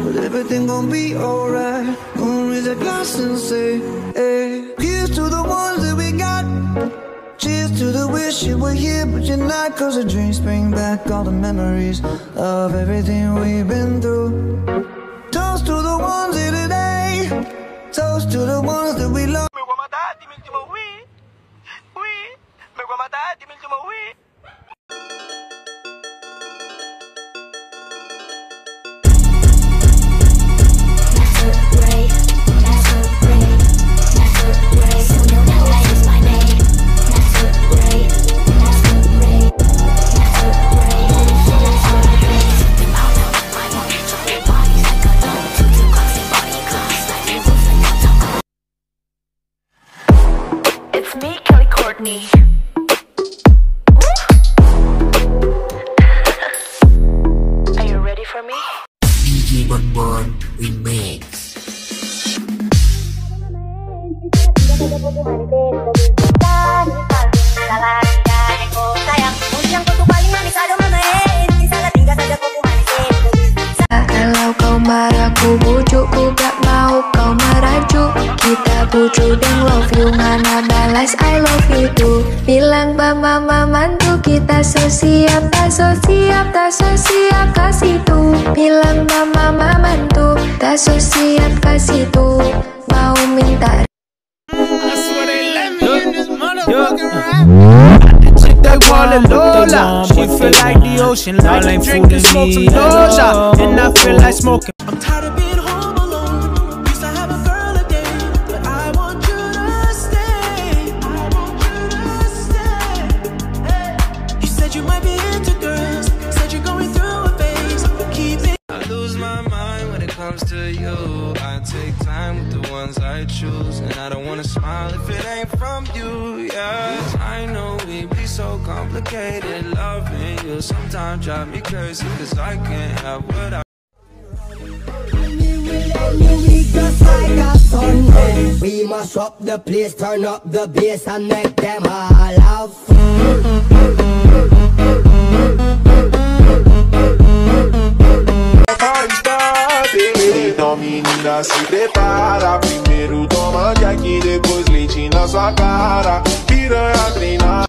but everything gon' be alright. Gonna raise a glass and say, hey. Here's to the ones that we got. Cheers to the wish you were here but you're not. Cause the drinks bring back all the memories of everything we've been through. Toast to the ones here today. Toast to the ones that we love. Me voy a matar, dime el último oui. Oui. Me voy a matar, dime el último oui. It's me, Kelly Courtney. Are you ready for me? DJ Bonbon Remix. Kalau kau marah ku bujuk, ku gak mau kau merajuk. Kita bujuk dan love you, mana balas I love you too. Bilang mama mantu kita so siap, tak so siap, tak so siap kasih tuh. Bilang mama mantu tak so siap kasih tuh. Mau minta that Walla Lola. She feel like the ocean, like to drink and smoke some Doja. And I feel like smoking. I'm tired of being home alone. Used to have a girl a day, but I want you to stay. I want you to stay. Hey. You said you might be into girls, said you're going through a phase. Keep it. I lose my mind when it comes to you. I take time with the ones I choose, and I don't wanna smile if it ain't from you. Yeah, I know we be so complicated. Loving you sometimes drive me crazy, cause I can't have what I. We must rock the place, turn up the bass and make them all laugh. Então menina se prepara. Primeiro toma Jack, depois leite na sua cara. Piranha treinar.